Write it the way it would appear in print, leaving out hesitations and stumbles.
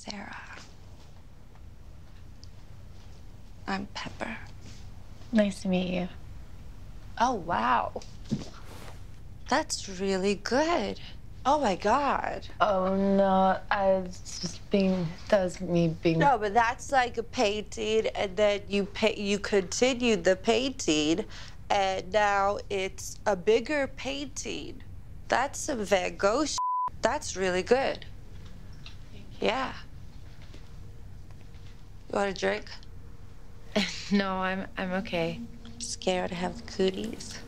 Sarah. I'm Pepper. Nice to meet you. Oh, wow. That's really good. Oh, my God. Oh, no, I was just that was me being... No, but that's like a painting, and then you continued the painting, and now it's a bigger painting. That's some Van Gogh shit. That's really good. Yeah. You want a drink? No, I'm okay. Scared to have the cooties?